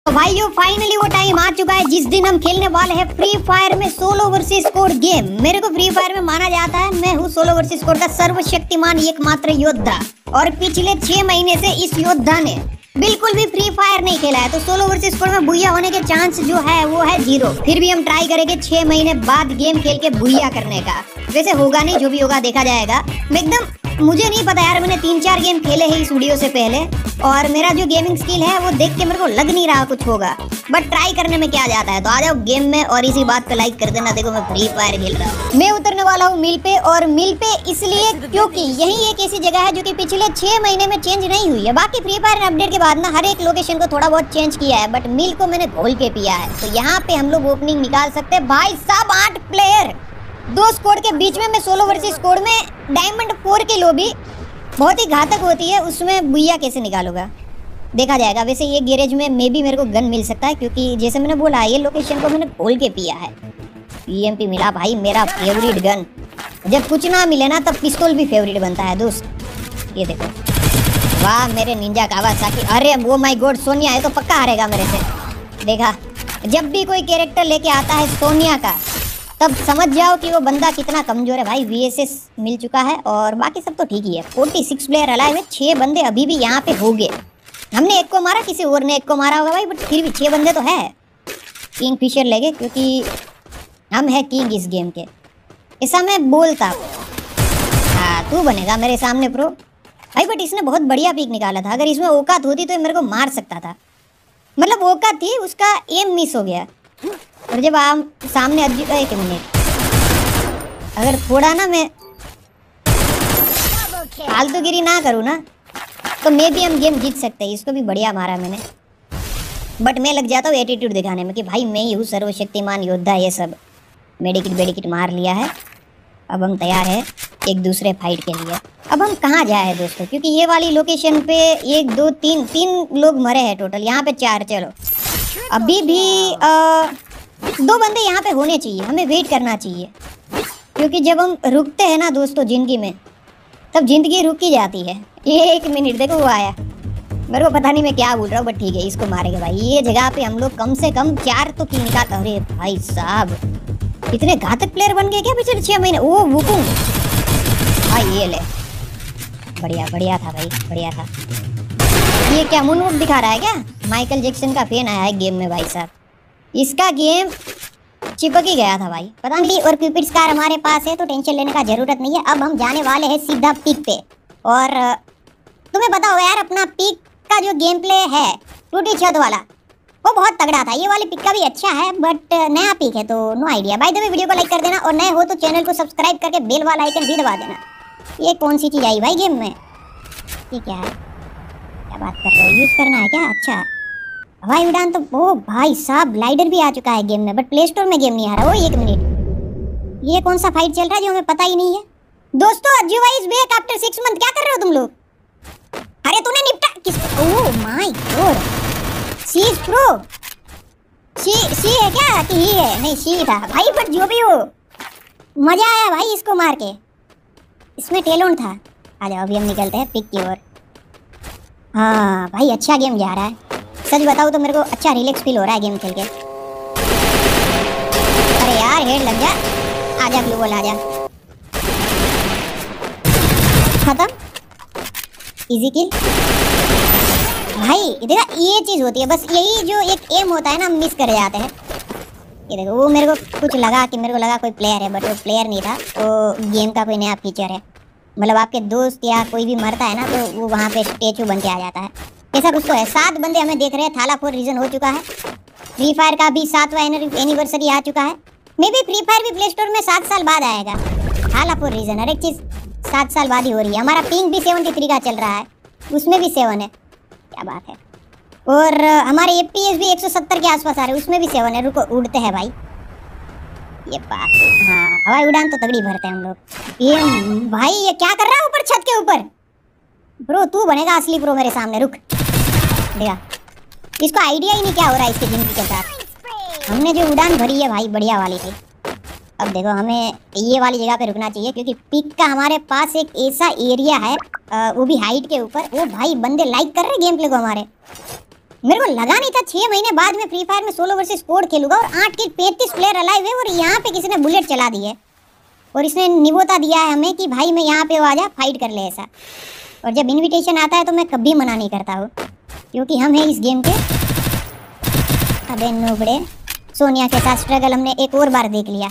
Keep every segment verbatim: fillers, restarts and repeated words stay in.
तो भाइयों फाइनली वो टाइम आ चुका है जिस दिन हम खेलने वाले हैं फ्री फायर में सोलो वर्सेस स्क्वाड गेम। मेरे को फ्री फायर में माना जाता है मैं हूँ सोलो वर्सेस स्क्वाड का सर्वशक्तिमान एकमात्र योद्धा, और पिछले छह महीने से इस योद्धा ने बिल्कुल भी फ्री फायर नहीं खेला है, तो सोलो वर्सेस स्क्वाड में बुइया होने के चांस जो है वो है जीरो। फिर भी हम ट्राई करेंगे छह महीने बाद गेम खेल के बुइया करने का। वैसे होगा नहीं, जो भी होगा देखा जाएगा। मैं एकदम मुझे नहीं पता यार, मैंने तीन चार गेम खेले हैं इस वीडियो से पहले, और मेरा जो गेमिंग स्किल है वो देख के मेरे को लग नहीं रहा कुछ होगा, बट ट्राई करने में क्या जाता है। तो आ जाओ गेम में और इसी बात पे लाइक कर देना। देखो मैं फ्री फायर खेल रहा हूँ। मैं उतरने वाला हूँ मिल पे, और मिल पे इसलिए क्योंकि यही एक ऐसी जगह है जो कि पिछले छह महीने में चेंज नहीं हुई है। बाकी फ्री फायर अपडेट के बाद ना हर एक लोकेशन को थोड़ा बहुत चेंज किया है, बट मिल को मैंने घोल के पिया है। तो यहाँ पे हम लोग ओपनिंग निकाल सकते हैं। भाई साहब आठ प्लेयर दो स्क्वाड के बीच में, मैं सोलो वर्सेस स्क्वाड में डायमंड फोर की लॉबी बहुत ही घातक होती है, उसमें बुइया कैसे निकालूंगा देखा जाएगा। वैसे ये गैरेज में मे भी मेरे को गन मिल सकता है, क्योंकि जैसे मैंने बोला ये लोकेशन को मैंने खोल के पिया है। ईएमपी मिला भाई, मेरा फेवरेट गन। जब कुछ ना मिले ना तब पिस्तौल भी फेवरेट बनता है दोस्त। ये देखो, वाह मेरे निंजा कावासाकी। अरे वो माय गॉड, सोनिया है तो पक्का हारेगा मेरे से। देखा, जब भी कोई कैरेक्टर लेके आता है सोनिया का तब समझ जाओ कि वो बंदा कितना कमजोर है। भाई वीएसएस मिल चुका है और बाकी सब तो ठीक ही है। छियालीस प्लेयर अलाइव है, छह बंदे अभी भी यहाँ पे हो गए। हमने एक को मारा, किसी और ने एक को मारा होगा भाई, बट फिर भी छह बंदे तो है। किंग फिशर लेंगे क्योंकि हम है किंग इस गेम के, ऐसा मैं बोलता। हाँ तू बनेगा मेरे सामने प्रो भाई, बट इसने बहुत बढ़िया पिक निकाला था। अगर इसमें औकात होती तो मेरे को मार सकता था, मतलब औकात थी, उसका एम मिस हो गया। और जब आप सामने एक मिनट, अगर थोड़ा ना मैं फालतूगिरी ना करूँ ना तो मे भी हम गेम जीत सकते हैं। इसको भी बढ़िया मारा मैंने, बट मैं लग जाता हूँ एटीट्यूड दिखाने में कि भाई मैं ही हूँ सर्वशक्तिमान योद्धा। ये सब मेडिकिट बेडिकिट मार लिया है। अब हम तैयार है एक दूसरे फाइट के लिए। अब हम कहाँ जाए दोस्तों, क्योंकि ये वाली लोकेशन पे एक दो तीन तीन लोग मरे हैं टोटल, यहाँ पे चार। चलो अभी भी आ, दो बंदे यहाँ पे होने चाहिए, हमें वेट करना चाहिए, क्योंकि जब हम रुकते हैं ना दोस्तों ज़िंदगी में तब ज़िंदगी रुक ही जाती है। एक मिनट देखो, वो आया, मेरे को पता नहीं मैं क्या बोल रहा हूँ, बट ठीक है इसको मारेंगे भाई। ये जगह पे हम लोग कम से कम चार तो किल निकाल। अरे भाई साहब इतने घातक प्लेयर बन गए क्या पिछले छः महीने। ओ वुकुंग भाई, ये ले, बढ़िया बढ़िया था भाई, बढ़िया था। ये क्या मूनवॉक दिखा रहा है क्या? माइकल जैक्सन का फैन आया है गेम में भाई साहब। इसका गेम चिपक ही गया था भाई, पता नहीं। और क्यूपिड्स कार हमारे पास है तो टेंशन लेने का जरूरत नहीं है। अब हम जाने वाले हैं सीधा पीक पे, और तुम्हें पता होगा यार अपना पीक का जो गेम प्ले है टूटी छत वाला वो बहुत तगड़ा था। ये वाली पीक का भी अच्छा है, बट नया पीक है तो no idea. By the way video को लाइक कर देना, और नए हो तो चैनल को सब्सक्राइब करके बेल वाला आइकन भी दबा देना। ये कौन सी चीज़ आई भाई गेम में? ये क्या है, क्या बात कर रहे हो? यूज़ करना है क्या? अच्छा हवाई उड़ान तो, ओ भाई साहब ग्लाइडर भी आ चुका है गेम में, बट प्ले स्टोर में गेम नहीं आ रहा। वो एक मिनट, ये कौन सा फाइट चल रहा है जो हमें पता ही नहीं है दोस्तों? Ajjuwa is back after six month. क्या कर रहे हो तुम लोग? अरे तूने निपटा किस? Oh my God, she is pro. She she है क्या कि ही है? नहीं शी था भाई, बट जो भी हो मजा आया भाई इसको मार के, इसमें टैलेंट था। आ जाओ अभी हम निकलते हैं पिक की ओर। हाँ भाई अच्छा गेम जा रहा है, सच बताऊँ तो मेरे को अच्छा रिलैक्स फील हो रहा है गेम खेल के। अरे यार हेड लग जा, आजा ग्लू बॉल आजा, खत्म, इजी किल भाई। देखा ये चीज़ होती है, बस यही जो एक एम होता है ना, मिस कर जाते हैं। ये देखो वो मेरे को कुछ लगा कि मेरे को लगा कोई प्लेयर है, बट वो प्लेयर नहीं था, वो गेम का कोई नया फीचर है। मतलब आपके दोस्त या कोई भी मरता है ना तो वो वहाँ पे स्टेचू बन के आ जाता है, ऐसा कुछ तो है। सात बंदे हमें देख रहे हैं, थाला फोर रीजन हो चुका है। फ्री फायर का भी सातवां एनिवर्सरी आ चुका है। मे भी फ्री फायर भी प्ले स्टोर में सात साल बाद आएगा। थाला फोर रीजन हर एक चीज़ सात साल बाद ही हो रही है। हमारा पिंग भी सेवेंटी थ्री का चल रहा है, उसमें भी सेवन है, क्या बात है। और हमारे एफ पी एस भी एक सौ सत्तर के आसपास आ रहे हैं, उसमें भी सेवन है। रुको उड़ते हैं भाई, ये बात। हाँ हवाई उड़ान तो तगड़ी भरते हैं हम लोग। ये भाई ये क्या कर रहा है ऊपर छत के ऊपर? ब्रो तू बनेगा असली प्रो मेरे सामने, रुक देखा। इसको आइडिया ही नहीं क्या हो रहा है इसकी जिंदगी के साथ। हमने जो उड़ान भरी है भाई बढ़िया वाली थी। अब देखो हमें ये वाली जगह पे रुकना चाहिए, क्योंकि पिक का हमारे पास एक ऐसा एरिया है, आ, वो भी हाइट के ऊपर। वो भाई बंदे लाइक कर रहे हैं गेम प्ले को हमारे। मेरे को लगा नहीं था छह महीने बाद में फ्री फायर में सोलो वर्सेस स्क्वाड खेलूंगा और आठ के पैंतीस प्लेयर अलाइव है और यहाँ पे किसी ने बुलेट चला दी है और इसने निबोता दिया है हमें कि भाई मैं यहाँ पे आ जा फाइट कर ले ऐसा। और जब इनविटेशन आता है तो मैं कभी मना नहीं करता हूँ क्योंकि हम हैं इस गेम के। अबे नोबड़े, सोनिया के साथ स्ट्रगल हमने एक और बार देख लिया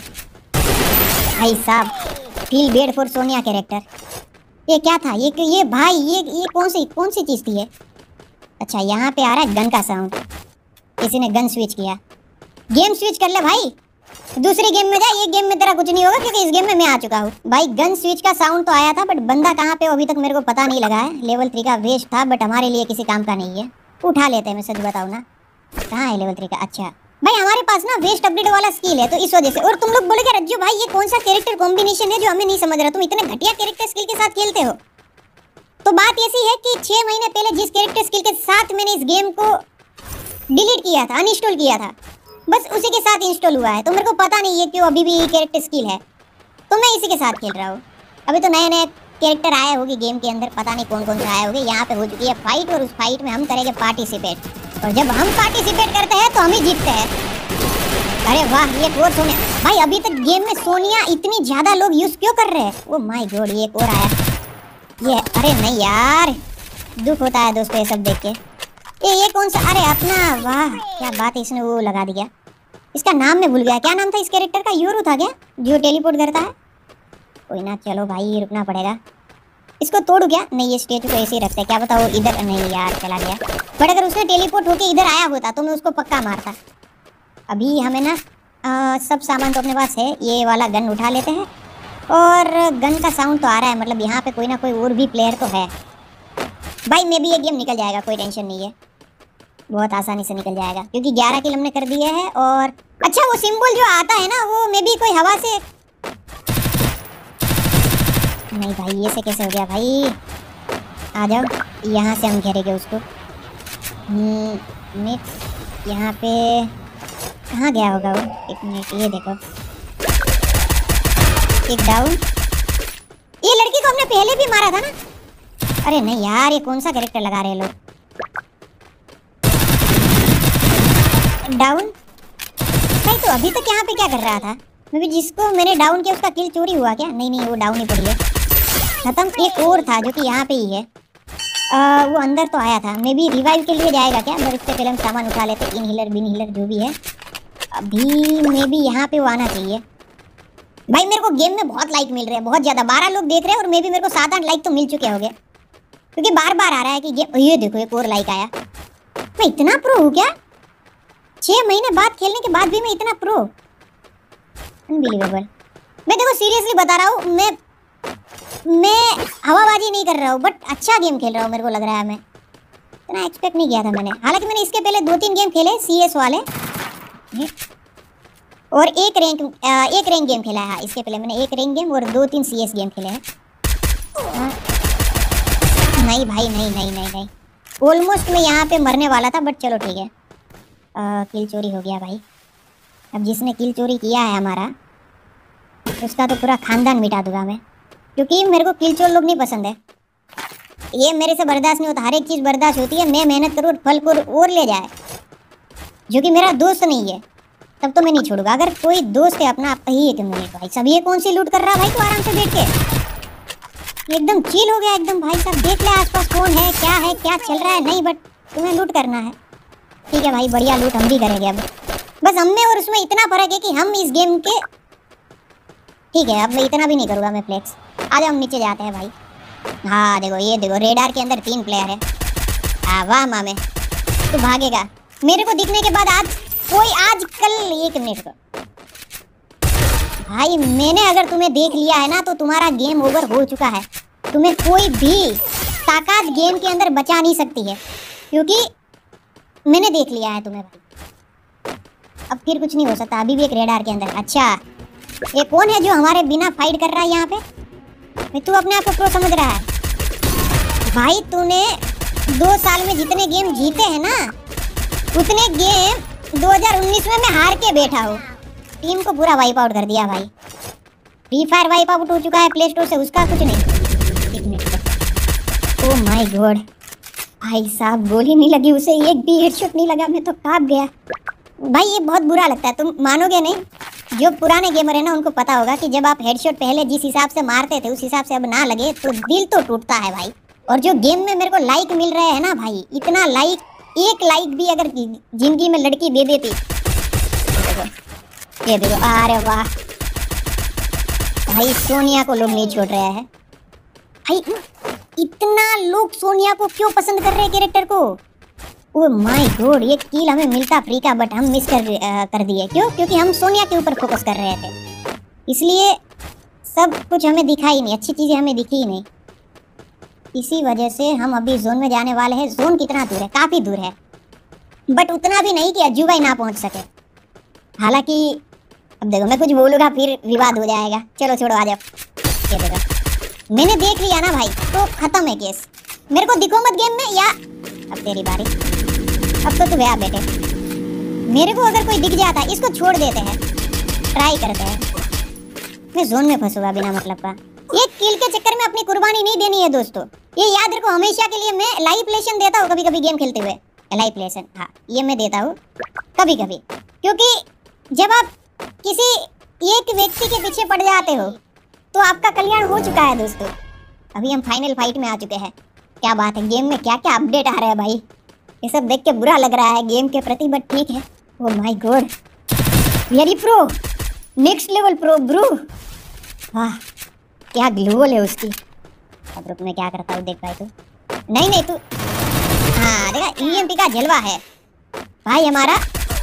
भाई साहब। Feel bad for Sonia character. ये क्या था ये ये भाई ये ये कौन सी कौन सी चीज़ थी ये? अच्छा यहाँ पे आ रहा है गन का साउंड, किसी ने गन स्विच किया। गेम स्विच कर ले भाई, दूसरी गेम में जा। ये गेम में तेरा कुछ नहीं होगा क्योंकि इस गेम में मैं आ चुका हूँ भाई। गन स्विच का साउंड तो आया था बट बंदा कहाँ पे अभी तक मेरे को पता नहीं लगा है। लेवल थ्री का वेस्ट था बट हमारे लिए किसी काम का नहीं है। उठा लेते हैं, मैं सच बताऊँ ना। कहाँ है लेवल थ्री का? अच्छा भाई हमारे पास ना वेस्ट अपडेट वाला स्किल है तो इस वजह से। और तुम लोग बोलोगे रज्जू भाई ये कौन सा कैरेक्टर कॉम्बिनेशन है जो हमें नहीं समझ रहा, तुम इतने घटिया कैरेक्टर स्किल के साथ खेलते हो। तो बात ऐसी है कि छह महीने पहले जिस कैरेक्टर स्किल के साथ मैंने इस गेम को डिलीट किया था, अनइंस्टॉल किया था, बस उसी के साथ इंस्टॉल हुआ है। तो मेरे को पता नहीं है क्यों अभी भी ये कैरेक्टर स्किल है, तो मैं इसी के साथ खेल रहा हूँ। अभी तो नए नए कैरेक्टर आए होंगे गेम के अंदर, पता नहीं कौन कौन से आए होंगे। यहाँ पे हो चुकी है फाइट और उस फाइट में हम करेंगे पार्टिसिपेट। और जब हम पार्टिसिपेट करते हैं तो हम ही जीतते हैं। अरे वाह ये और सोनिया भाई, अभी तक गेम में सोनिया इतनी ज़्यादा लोग यूज़ क्यों कर रहे हैं? ओ माय गॉड ये एक और आया ये। अरे नहीं यार, दुख होता है दोस्तों ये सब देख के। ये ये कौन सा? अरे अपना, वाह क्या बात है, इसने वो लगा दिया। इसका नाम मैं भूल गया, क्या नाम था इस कैरेक्टर का? यूरू था क्या जो टेलीपोर्ट करता है? कोई ना, चलो भाई रुकना पड़ेगा। इसको तोड़ू क्या? नहीं ये स्टेचू को ऐसे ही रखते हैं, क्या बताओ इधर। नहीं यार चला गया, बट अगर उसने टेलीपोर्ट होके इधर आया होता तो मैं उसको पक्का मारता। अभी हमें ना आ, सब सामान तो अपने पास है। ये वाला गन उठा लेते हैं और गन का साउंड तो आ रहा है, मतलब यहाँ पे कोई ना कोई और भी प्लेयर तो है भाई। मे भी ये गेम निकल जाएगा, कोई टेंशन नहीं है, बहुत आसानी से निकल जाएगा क्योंकि ग्यारह किल हमने कर दिए हैं। और अच्छा वो सिंबल जो आता है ना वो मे भी कोई हवा से, नहीं भाई ये से कैसे हो गया भाई? आ जाओ, यहाँ से हम घेरेंगे उसको। मिनट, यहाँ पे कहाँ गया होगा वो? एक मिनट, ये देखो, एक डाउन। ये लड़की को हमने पहले भी मारा था ना? अरे नहीं यार, ये कौन सा कैरेक्टर लगा रहे हैं लोग? डाउन भाई। तो अभी तक यहाँ पे क्या कर रहा था? मैं भी जिसको मैंने डाउन किया उसका किल चोरी हुआ क्या? नहीं नहीं वो डाउन ही पड़ी है, खत्म। एक और था जो कि यहाँ पे ही है। आ, वो अंदर तो आया था, मे बी रिवाइव के लिए जाएगा क्या? बट इससे पहले हम सामान उठा लेते, इनहीलर बिनहीलर जो भी है। अभी मे बी यहाँ पे वो आना चाहिए भाई। मेरे को गेम में बहुत लाइक मिल रहे हैं, बहुत ज़्यादा। बारह लोग देख रहे हैं और मे बी मेरे को सात आठ लाइक तो मिल चुके होंगे क्योंकि बार बार आ रहा है कि गेम। ये देखो एक और लाइक आया। मैं इतना प्रो हूँ क्या? छः महीने बाद खेलने के बाद भी मैं इतना प्रो, अनबिलीवेबल। मैं देखो सीरियसली बता रहा हूँ, मैं मैं हवाबाजी नहीं कर रहा हूँ बट अच्छा गेम खेल रहा हूँ। मेरे को लग रहा है मैं इतना एक्सपेक्ट नहीं किया था मैंने। हालांकि मैंने इसके पहले दो तीन गेम खेले सी एस वाले और एक रैंक एक रैंक गेम खेला है। हाँ इसके पहले मैंने एक रैंक गेम और दो तीन सी एस गेम खेले हैं। हाँ। नहीं भाई नहीं नहीं नहीं नहीं, ऑलमोस्ट मैं यहाँ पे मरने वाला था बट चलो ठीक है। किल चोरी हो गया भाई। अब जिसने किल चोरी किया है हमारा, उसका तो पूरा खानदान मिटा दूंगा मैं, क्योंकि मेरे को किल चोर लोग नहीं पसंद है। ये मेरे से बर्दाश्त नहीं होता। हर एक चीज़ बर्दाश्त होती है, मैं मेहनत करूँ और फल को और ले जाए। जो कि मेरा दोस्त नहीं है तब तो मैं नहीं छोड़ूंगा। अगर कोई दोस्त है अपना, आप ही एक मिनट भाई सब ये कौन सी लूट कर रहा भाई? तू आराम से बैठ के एकदम चिल हो गया एकदम भाई साहब। देख ले आसपास कौन है, क्या है, क्या चल रहा है। नहीं बट तुम्हें लूट करना है, ठीक है भाई, बढ़िया लूट हम भी करेंगे। अब बस हम में और उसमें इतना फर्क है कि हम इस गेम के, ठीक है अब मैं इतना भी नहीं करूँगा मैं फ्लेक्स। आ जाओ हम नीचे जाते हैं भाई। हाँ देखो ये देखो, रेडार के अंदर तीन प्लेयर है। हाँ वाह मामे, तू भागेगा मेरे को दिखने के बाद? आज कोई आज कल एक मिनट को भाई, मैंने अगर तुम्हें देख लिया है ना तो तुम्हारा गेम ओवर हो चुका है। तुम्हें कोई भी ताकत गेम के अंदर बचा नहीं सकती है क्योंकि मैंने देख लिया है तुम्हें भाई। अब फिर कुछ नहीं हो सकता। अभी भी एक रेडार के अंदर। अच्छा ये कौन है जो हमारे बिना फाइट कर रहा है यहाँ पे? तू अपने आप को प्रो समझ रहा है भाई? तूने दो साल में जितने गेम जीते हैं ना उतने गेम दो हज़ार उन्नीस में मैं हार के बैठा हूँ। टीम को पूरा वाइप आउट कर दिया भाई। फ्री फायर वाइप आउट हो चुका है प्ले स्टोर से, उसका कुछ नहीं। एक मिनट, ओह माय गॉड भाई साहब गोली नहीं लगी उसे, एक भी हेडशॉट नहीं लगा, मैं तो कांप गया भाई। ये बहुत बुरा लगता है, तुम मानोगे नहीं। जो पुराने गेमर है ना उनको पता होगा कि जब आप हेडशॉट पहले जिस हिसाब से मारते थे उस हिसाब से अब ना लगे तो दिल तो टूटता है भाई। और जो गेम में मेरे को लाइक मिल रहे हैं ना भाई, इतना लाइक, एक लाइक भी अगर जिंदगी में लड़की दे देती। ये देखो, अरे वाह भाई, सोनिया को लोग नहीं छोड़ रहे हैं भाई। इतना लोग सोनिया को क्यों पसंद कर रहे हैं कैरेक्टर को? ओह माय गॉड, ये किल हमें मिलता फ्री का, बट हम मिस कर आ, कर दिए। क्यों? क्योंकि हम सोनिया के ऊपर फोकस कर रहे थे, इसलिए सब कुछ हमें दिखा ही नहीं, अच्छी चीज़ें हमें दिखी ही नहीं। इसी वजह से हम अभी जोन में जाने वाले हैं। जोन कितना दूर है? काफ़ी दूर है, बट उतना भी नहीं कि अज्जू भाई ना पहुँच सके। हालांकि अब देखो, मैं कुछ बोलूँगा फिर विवाद हो जाएगा। चलो छोड़ो, आ जाओ। ये देखो, मैंने देख लिया ना भाई तो ख़त्म है केस। मेरे को दिखो मत गेम में, या अब तेरी बारी। अब तो तू गया बेटे। मेरे को अगर कोई दिख जाता है, इसको छोड़ देते हैं, ट्राई करते हैं। मैं जोन में फंसूंगा बिना मतलब का। ये किल के चक्कर में अपनी कुर्बानी नहीं देनी है दोस्तों, ये याद रखो हमेशा के लिए। मैं लाइव लेशन देता हूँ कभी कभी गेम खेलते हुए, लाइव लेशन, हाँ ये मैं देता हूँ कभी कभी, क्योंकि जब आप किसी एक व्यक्ति के पीछे पड़ जाते हो तो आपका कल्याण हो चुका है दोस्तों। अभी हम फाइनल फाइट में आ चुके हैं। क्या बात है, गेम में क्या क्या अपडेट आ रहे हैं भाई, ये सब देख के बुरा लग रहा है गेम के प्रति, बट ठीक है। Oh my God, very pro, next level pro bro. वाह क्या ग्लोबल है उसकी। अब रुक, मैं क्या करता हूँ देख भाई तू। नहीं नहीं तू, हाँ देखा, ईएमपी का जलवा है भाई हमारा।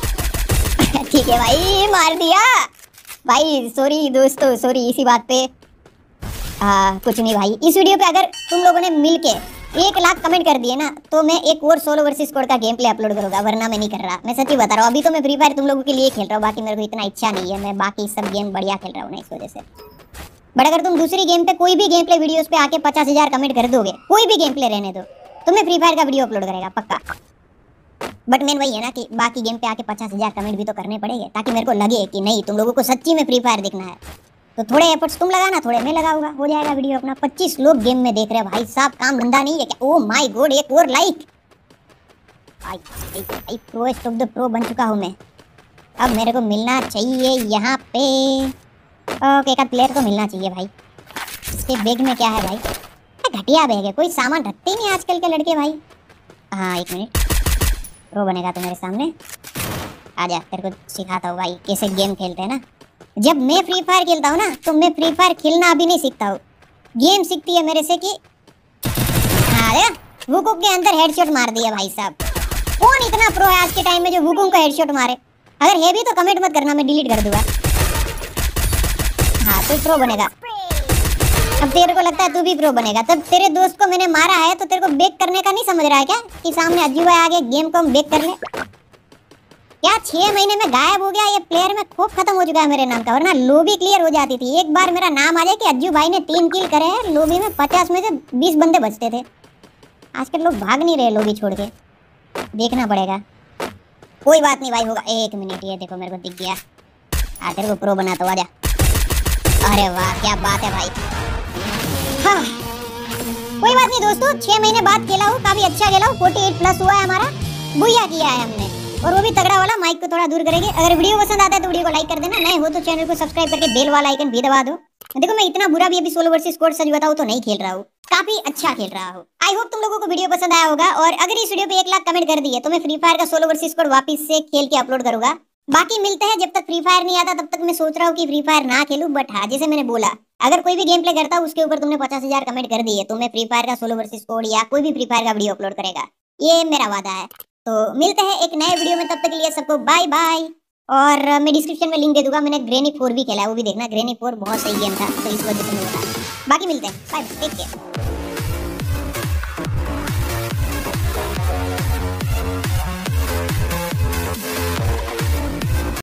ठीक है भाई, मार दिया भाई। सॉरी दोस्तों, सॉरी इसी बात पे। आ, कुछ नहीं भाई, इस वीडियो पे अगर तुम लोगों ने मिलके एक लाख कमेंट कर दिए ना तो मैं एक और सोलो वर्सेस स्क्वाड का गेम प्ले अपलोड करूंगा, वरना मैं नहीं कर रहा। मैं सच्ची बता रहा हूँ, अभी तो मैं फ्री फायर तुम लोगों के लिए खेल रहा हूँ, बाकी मेरे को इतना इच्छा नहीं है। मैं बाकी सब गेम बढ़िया खेल रहा हूँ ना, इस वजह से। बट अगर तुम दूसरी गेम पे कोई भी गेम प्ले वीडियोस पे आके पचास हजार कमेंट कर दोगे, कोई भी गेम प्ले रहने दो, तो मैं फ्री फायर का वीडियो अपलोड करेगा पक्का। बट मेन वही है ना कि बाकी गेम पे आके पचास हजार कमेंट भी तो करने पड़ेंगे, ताकि मेरे को लगे कि नहीं तुम लोगों को सच्ची में फ्री फायर देखना है। तो थोड़े एफर्ट्स तुम लगाना, थोड़े मैं लगाऊंगा, हो जाएगा वीडियो अपना। पच्चीस लोग गेम में देख रहे हैं भाई साहब, काम धंधा नहीं है क्या? ओह माय गॉड, एक और लाइक। भाई प्रो स्टॉप द प्रो बन चुका हूँ मैं। अब मेरे को मिलना चाहिए यहाँ पे, ओके का प्लेयर तो मिलना चाहिए भाई। इसके बैग में क्या है भाई? घटिया बैग है, कोई सामान रखते ही नहीं आजकल के लड़के भाई। हाँ एक मिनट, प्रो बनेगा तो मेरे सामने आ जा, तेरे को सिखाता हूँ भाई कैसे गेम खेलते हैं ना। जब मैं फ्री फायर खेलता हूँ ना तो मैं फ्री फायर खेलना अभी नहीं सीखता हूँ, गेम सीखती है मेरे से कि हाँ वुकुंग के अंदर हेडशॉट मार दिया भाई साहब। कौन इतना प्रो है आज के टाइम में जो वुकुंग का हेडशॉट मारे? अगर है भी तो कमेंट मत करना, मैं डिलीट कर दूंगा। हाँ तू प्रो बनेगा। अब तेरे को लगता है तू भी प्रो बनेगा, तब तेरे दोस्त को मैंने मारा है तो तेरे को बेक करने का नहीं समझ रहा है क्या कि सामने अज्जू भाई आगे गेम को हम बेक कर ले? क्या छह महीने में गायब हो गया ये प्लेयर में खोप खत्म हो चुका है मेरे नाम का, वरना लॉबी क्लियर हो जाती थी। एक बार मेरा नाम आ जाए कि अज्जू भाई ने तीन किल करे हैं, लॉबी में पचास में से बीस बंदे बचते थे। आजकल लोग भाग नहीं रहे लॉबी छोड़ के, देखना पड़ेगा। कोई बात नहीं भाई, होगा। एक मिनट, ये देखो मेरे को दिख गया। आ तेरे को प्रो बना तो आजा। अरे वाह क्या बात है भाई। हाँ कोई बात नहीं दोस्तों, छह महीने बाद खेला हूँ, काफी अच्छा खेला हूँ। अड़तालीस प्लस हुआ है हमारा, बुया किया है हमने, और वो भी तगड़ा वाला। माइक को थोड़ा दूर करेंगे। अगर वीडियो पसंद आता है तो वीडियो को लाइक कर देना, नए हो तो चैनल को सब्सक्राइब करके बेल वाला आइकन भी दबा दो। देखो मैं इतना बुरा भी अभी सोलो वर्सेस स्क्वाड सच बताऊं तो नहीं खेल रहा हूँ, काफी अच्छा खेल रहा हूँ। आई होप तुम लोगों को वीडियो पसंद आया होगा, और अगर इस वीडियो पे एक लाख कमेंट कर दिए तो मैं फ्री फायर का सोलो वर्सेस स्क्वाड वापस से खेल के अपलोड करूंगा। बाकी मिलते हैं, जब तक फ्री फायर नहीं आता तब तक मैं सोच रहा हूँ कि फ्री फायर ना खेलूं। बट हाँ जैसे मैंने बोला, अगर कोई भी गेम प्ले करता है उसके ऊपर तुमने पचास हजार कमेंट कर दिए तो मैं फ्री फायर का सोलो वर्सेस स्क्वाड या कोई भी फ्री फायर का वीडियो अपलोड करेगा, ये मेरा वादा है। तो मिलते हैं एक नए वीडियो में, तब तक के लिए सबको बाय बाय। और मैं डिस्क्रिप्शन में लिंक दे दूंगा, मैंने ग्रेनी फोर भी खेला है, वो भी देखना। ग्रेनी फोर बहुत सही गेम था, तो इस वजह से मैं बता। बाकी मिलते हैं, बाय, टेक केयर।